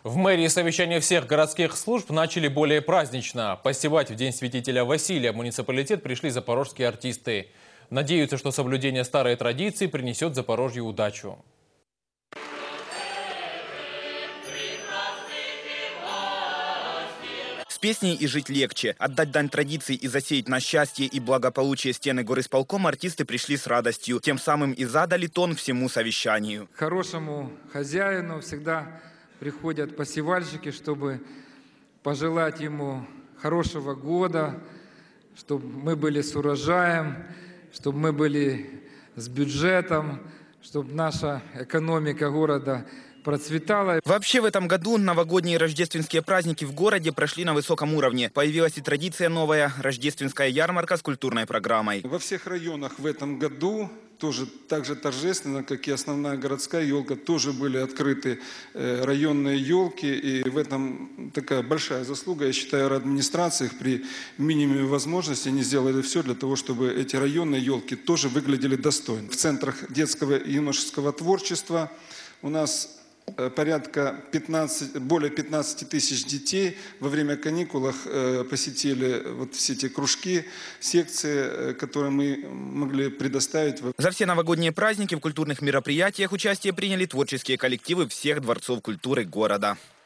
В мэрии совещание всех городских служб начали более празднично. Посевать в день святителя Василия в муниципалитет пришли запорожские артисты. Надеются, что соблюдение старой традиции принесет Запорожью удачу. С песней и жить легче. Отдать дань традиции и засеять на счастье и благополучие стены горисполкома артисты пришли с радостью. Тем самым и задали тон всему совещанию. Хорошему хозяину всегда приходят посевальщики, чтобы пожелать ему хорошего года, чтобы мы были с урожаем, чтобы мы были с бюджетом, чтобы наша экономика города процветала. Вообще в этом году новогодние и рождественские праздники в городе прошли на высоком уровне. Появилась и традиция новая – рождественская ярмарка с культурной программой. Во всех районах в этом году тоже так же торжественно, как и основная городская елка, тоже были открыты районные елки. И в этом такая большая заслуга, я считаю, администрации. При минимуме возможностей они сделали все для того, чтобы эти районные елки тоже выглядели достойно. В центрах детского и юношеского творчества у нас более 15 тысяч детей во время каникул посетили вот все те кружки, секции, которые мы могли предоставить. За все новогодние праздники в культурных мероприятиях участие приняли творческие коллективы всех дворцов культуры города.